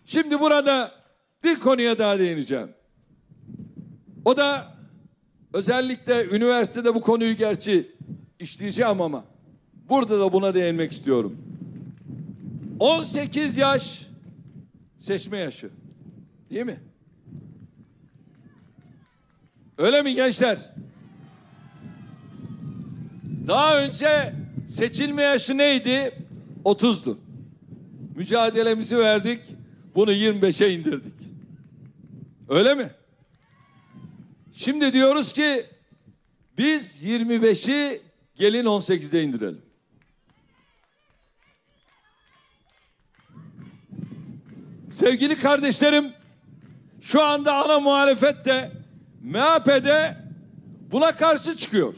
Şimdi burada bir konuya daha değineceğim. O da özellikle üniversitede bu konuyu gerçi işleyeceğim ama burada da buna değinmek istiyorum. 18 yaş seçme yaşı. Değil mi? Öyle mi gençler? Daha önce seçilme yaşı neydi? 30'du. Mücadelemizi verdik. Bunu 25'e indirdik. Öyle mi? Şimdi diyoruz ki biz 25'i gelin 18'e indirelim. Sevgili kardeşlerim, şu anda ana muhalefet de MHP'de buna karşı çıkıyor.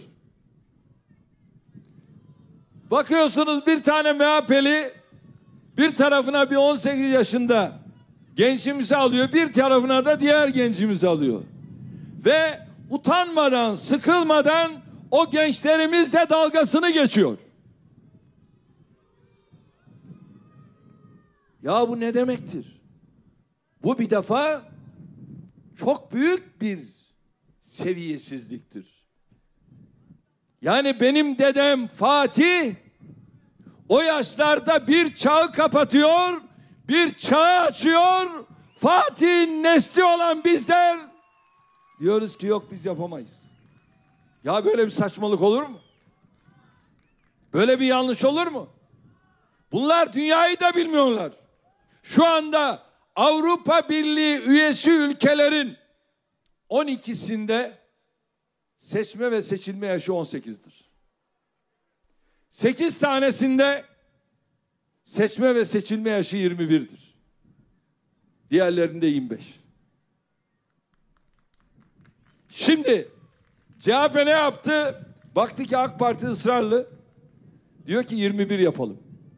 Bakıyorsunuz bir tane MHP'li bir tarafına bir 18 yaşında gençimizi alıyor, bir tarafına da diğer gencimizi alıyor. Ve utanmadan, sıkılmadan o gençlerimiz de dalgasını geçiyor. Ya bu ne demektir? Bu bir defa çok büyük bir seviyesizliktir. Yani benim dedem Fatih o yaşlarda bir çağı kapatıyor, bir çağı açıyor. Fatih'in nesli olan bizler diyoruz ki yok biz yapamayız. Ya böyle bir saçmalık olur mu? Böyle bir yanlış olur mu? Bunlar dünyayı da bilmiyorlar. Şu anda Avrupa Birliği üyesi ülkelerin 12'sinde seçme ve seçilme yaşı 18'dir. 8 tanesinde seçme ve seçilme yaşı 21'dir. Diğerlerinde 25. Şimdi CHP ne yaptı? Baktı ki AK Parti ısrarlı. Diyor ki 21 yapalım.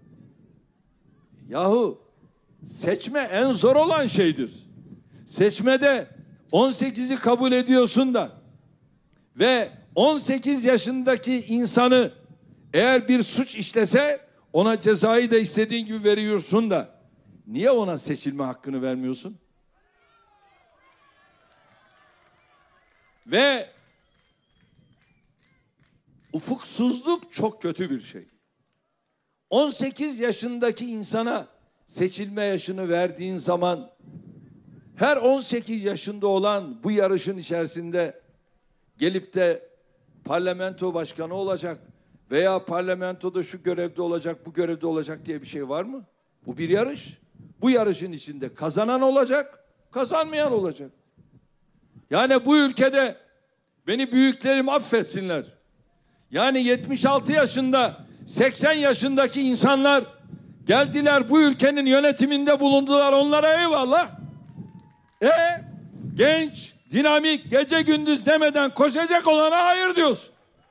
Yahu seçme en zor olan şeydir. Seçmede 18'i kabul ediyorsun da ve 18 yaşındaki insanı eğer bir suç işlese ona cezayı da istediğin gibi veriyorsun da niye ona seçilme hakkını vermiyorsun? Ve ufuksuzluk çok kötü bir şey. 18 yaşındaki insana seçilme yaşını verdiğin zaman her 18 yaşında olan bu yarışın içerisinde gelip de parlamento başkanı olacak veya parlamentoda şu görevde olacak, bu görevde olacak diye bir şey var mı? Bu bir yarış. Bu yarışın içinde kazanan olacak, kazanmayan olacak. Yani bu ülkede beni büyüklerim affetsinler. Yani 76 yaşında, 80 yaşındaki insanlar geldiler bu ülkenin yönetiminde bulundular. Onlara eyvallah. Genç, dinamik, gece gündüz demeden koşacak olana hayır diyorsun.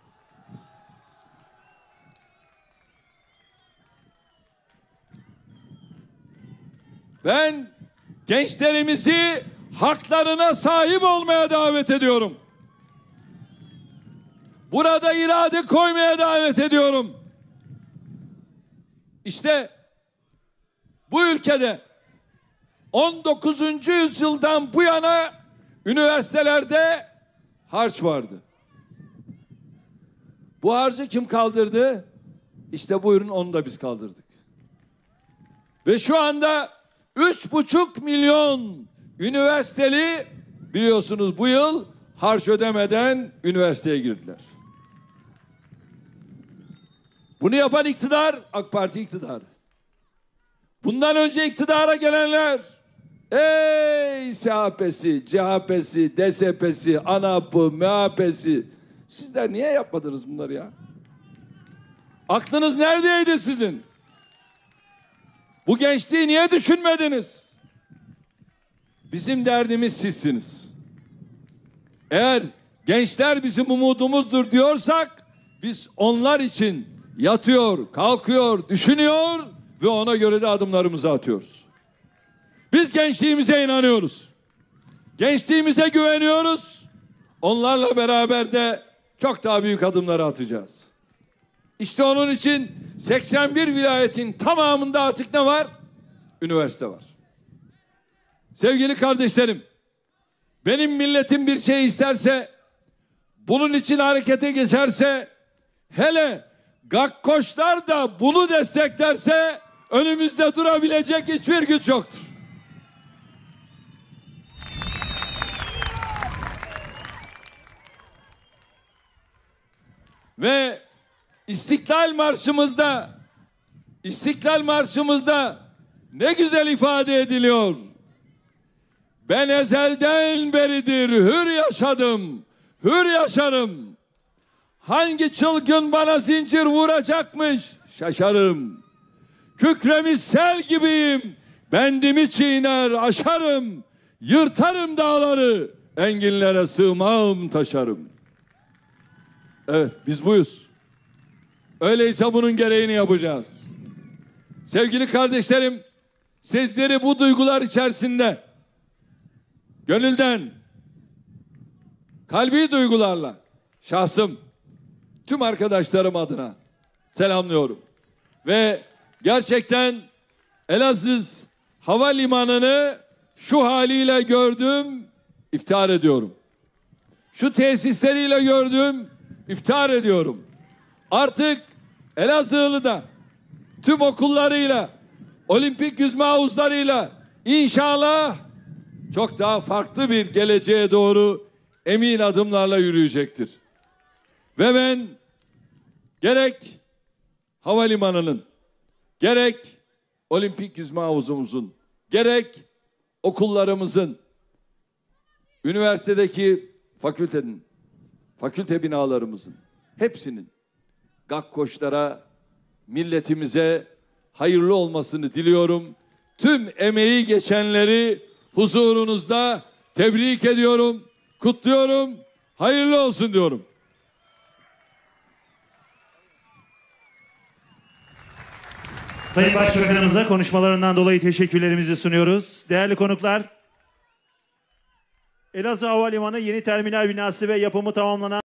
Ben gençlerimizi haklarına sahip olmaya davet ediyorum. Burada irade koymaya davet ediyorum. İşte bu ülkede 19. yüzyıldan bu yana üniversitelerde harç vardı. Bu harcı kim kaldırdı? İşte buyurun onu da biz kaldırdık. Ve şu anda 3,5 milyon üniversiteli biliyorsunuz bu yıl harç ödemeden üniversiteye girdiler. Bunu yapan iktidar AK Parti iktidarı. Bundan önce iktidara gelenler ey SHP'si, CHP'si, DSP'si, ANAP'ı, MHP'si sizler niye yapmadınız bunları ya? Aklınız neredeydi sizin? Bu gençliği niye düşünmediniz? Bizim derdimiz sizsiniz. Eğer gençler bizim umudumuzdur diyorsak biz onlar için yatıyor, kalkıyor, düşünüyor ve ona göre de adımlarımızı atıyoruz. Biz gençliğimize inanıyoruz. Gençliğimize güveniyoruz. Onlarla beraber de çok daha büyük adımları atacağız. İşte onun için 81 vilayetin tamamında artık ne var? Üniversite var. Sevgili kardeşlerim, benim milletim bir şey isterse, bunun için harekete geçerse, hele Gakkoşlar da bunu desteklerse önümüzde durabilecek hiçbir güç yoktur. Ve İstiklal Marşımızda ne güzel ifade ediliyor. Ben ezelden beridir hür yaşadım, hür yaşarım. Hangi çılgın bana zincir vuracakmış şaşarım. Kükremiş sel gibiyim, bendimi çiğner aşarım. Yırtarım dağları, enginlere sığmam taşarım. Evet, biz buyuz. Öyleyse bunun gereğini yapacağız. Sevgili kardeşlerim, sizleri bu duygular içerisinde gönülden, kalbi duygularla şahsım tüm arkadaşlarım adına selamlıyorum. Ve gerçekten Elazığ Havalimanı'nı şu haliyle gördüm, iftihar ediyorum. Şu tesisleriyle gördüm, iftihar ediyorum. Artık Elazığlı da tüm okullarıyla, olimpik yüzme havuzlarıyla inşallah çok daha farklı bir geleceğe doğru emin adımlarla yürüyecektir. Ve ben gerek havalimanının, gerek olimpik yüzme havuzumuzun, gerek okullarımızın, üniversitedeki fakülte binalarımızın hepsinin Gakkoşlara, milletimize hayırlı olmasını diliyorum. Tüm emeği geçenleri huzurunuzda tebrik ediyorum, kutluyorum, hayırlı olsun diyorum. Sayın Başbakanımıza konuşmalarından dolayı teşekkürlerimizi sunuyoruz. Değerli konuklar, Elazığ Havalimanı yeni terminal binası ve yapımı tamamlanan